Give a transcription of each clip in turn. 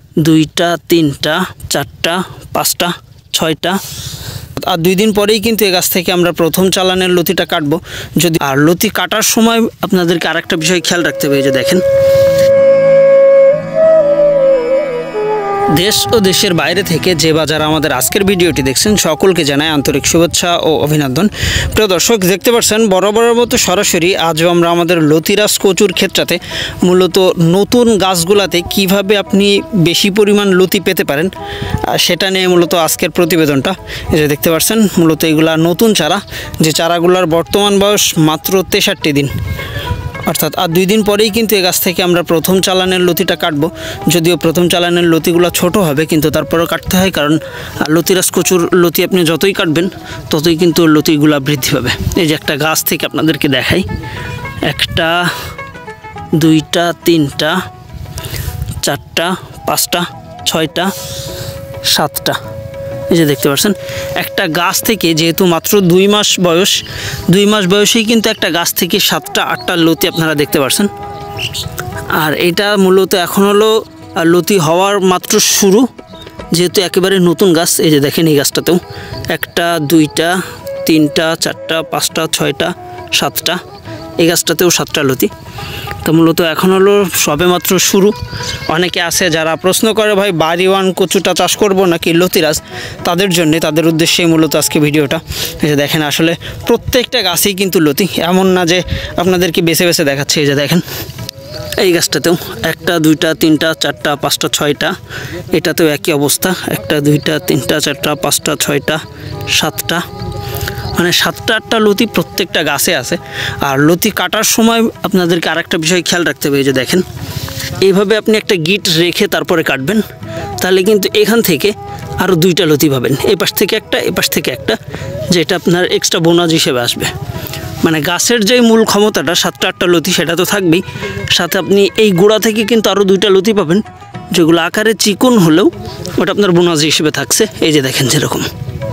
দুইটা, তিনটা, চারটা, পাঁচটা, ছয়টা। আর 2 দিন পরেই কিন্তু এই গাছ থেকে আমরা প্রথম চালানের লতিটা কাটবো। যদি আর লতি কাটার সময় আপনাদেরকে আরেকটা বিষয় খেয়াল রাখতে হবে। এই যে দেখেন, দেশ ও দেশের বাইরে থেকে যে বা যারা আমাদের আজকের ভিডিওটি দেখছেন সকলকে জানাই আন্তরিক শুভেচ্ছা ও অভিনন্দন। প্রিয় দর্শক, দেখতে পাচ্ছেন বরাবরের মতো সরাসরি আজও আমরা আমাদের লতিরাজ কচুর ক্ষেত্রতে মূলত নতুন গাছগুলাতে কিভাবে আপনি বেশি পরিমাণ লতি পেতে পারেন সেটা নিয়ে মূলত আজকের প্রতিবেদনটা। এই যে দেখতে পাচ্ছেন মূলত এগুলা নতুন চারা, যে চারাগুলার বর্তমান বয়স মাত্র 63 দিন, অর্থাৎ আর 2 দিন পরেই কিন্তু এই গাছ থেকে আমরা প্রথম চালানের লতিটা কাটবো। যদিও প্রথম চালানের লতিগুলো ছোট হবে, কিন্তু তারপরেও কাটতে হয়, কারণ লতিরাজ কচুর লতি আপনি যতই কাটবেন ততই কিন্তু লতিগুলা বৃদ্ধি পাবে। এই যে একটা গাছ থেকে আপনাদেরকে দেখাই, 1টা, 2টা, 3টা, 4টা, 5টা, 6টা, 7টা। এই যে দেখতে পাচ্ছেন একটা গাছ থেকে, যেহেতু মাত্র 2 মাস বয়স, 2 মাস বয়সেই কিন্তু একটা গাছ থেকে 7টা 8টা লতি আপনারা দেখতে পাচ্ছেন। আর এটা মূলত এখন হলো লতি হওয়ার মাত্র শুরু, যেহেতু একেবারে নতুন গাছ। এই যে দেখেন এই গাছটাতেও 1টা, 2টা, 3টা, 4টা, 5টা, 6টা, 7টা, এই গাছটাতেও 7টা লতি। তো মূলত এখন হলো সবে মাত্র শুরু। অনেকে আছে যারা প্রশ্ন করে, ভাই বাড়িওয়ান কচুটা চাষ করব নাকি লতিরাজ, তাদের জন্য, তাদের উদ্দেশ্যেই মূলত আজকে ভিডিওটা। এই যে দেখেন আসলে প্রত্যেকটা গাছেই কিন্তু লতি, এমন না যে আপনাদেরকে বেছে বেছে দেখাচ্ছে। এই যে দেখেন এই গাছটাতেও 1টা, 2টা, 3টা, 4টা, 5টা, 6টা, এটাতেও একই অবস্থা, 1টা, 2টা, 3টা, 4টা, 5টা, 6টা, 7টা, মানে 7টা 8টা লতি প্রত্যেকটা গাছে আছে। আর লতি কাটার সময় আপনাদেরকে আরেকটা বিষয় খেয়াল রাখতে হবে। এই যে দেখেন, এইভাবে আপনি একটা গিট রেখে তারপরে কাটবেন, তাহলে কিন্তু এখান থেকে আরও 2টা লতি পাবেন, এই পাশ থেকে একটা, এই পাশ থেকে একটা, যেটা আপনার এক্সট্রা বোনাস হিসেবে আসবে। মানে গাছের যে মূল ক্ষমতাটা 7টা 8টা লতি সেটা তো থাকবেই, সাথে আপনি এই গোড়া থেকে কিন্তু আরও 2টা লতি পাবেন, যেগুলো আকারে চিকন হলেও ওটা আপনার বোনাস হিসেবে থাকছে। এই যে দেখেন যেরকম।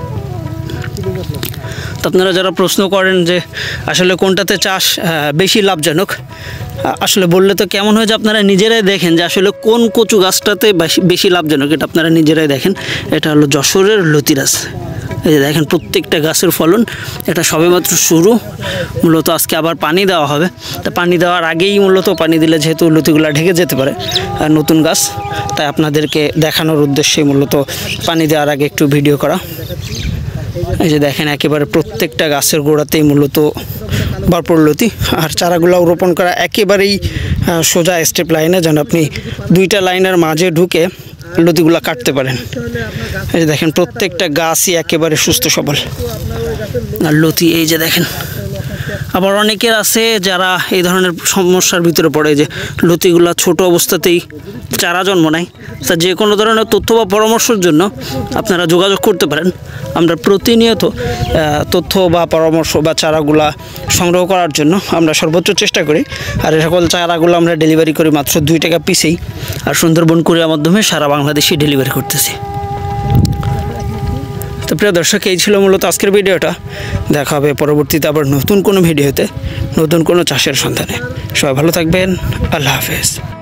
তো আপনারা যারা প্রশ্ন করেন যে আসলে কোনটাতে চাষ বেশি লাভজনক, আসলে বললে তো কেমন হয় যে আপনারা নিজেরাই দেখেন যে আসলে কোন কচু গাছটাতে বেশি লাভজনক, এটা আপনারা নিজেরাই দেখেন। এটা হলো যশোরের লতিরাজ। এই যে দেখেন প্রত্যেকটা গাছের ফলন, এটা সবেমাত্র শুরু। মূলত আজকে আবার পানি দেওয়া হবে, তা পানি দেওয়ার আগেই মূলত পানি দিলে যেহেতু লতিগুলা ঢেকে যেতে পারে, আর নতুন গাছ, তাই আপনাদেরকে দেখানোর উদ্দেশ্যে মূলত পানি দেওয়ার আগে একটু ভিডিও করা। এই যে দেখেন একেবারে প্রত্যেকটা গাছের গোড়াতেই মূলত ভরপুর লতি। আর চারাগুলো রোপণ করা একেবারেই সোজা স্টেপ লাইনে, যেন আপনি 2টা লাইনের মাঝে ঢুকে লতিগুলা কাটতে পারেন। এই যে দেখেন প্রত্যেকটা গাছই একেবারে সুস্থ সবল আর লতি। এই যে দেখেন, আবার অনেকের আছে যারা এই ধরনের সমস্যার ভিতরে পড়ে যে লতিগুলা ছোট অবস্থাতেই চারা জন্ম নেয়। তা যে কোনো ধরনের তথ্য বা পরামর্শের জন্য আপনারা যোগাযোগ করতে পারেন। আমরা প্রতিনিয়ত তথ্য বা পরামর্শ বা চারাগুলা সংগ্রহ করার জন্য আমরা সর্বোচ্চ চেষ্টা করি। আর এই সকল চারাগুলো আমরা ডেলিভারি করি মাত্র 2 টাকা পিসেই, আর সুন্দরবন কুরিয়ার মাধ্যমে সারা বাংলাদেশে ডেলিভারি করতেছি। তো প্রিয় দর্শক, এই ছিল মূলত আজকের ভিডিওটা। দেখা হবে পরবর্তীতে আবার নতুন কোনো ভিডিওতে, নতুন কোনো চাষের সন্ধানে। সবাই ভালো থাকবেন। আল্লাহ হাফেজ।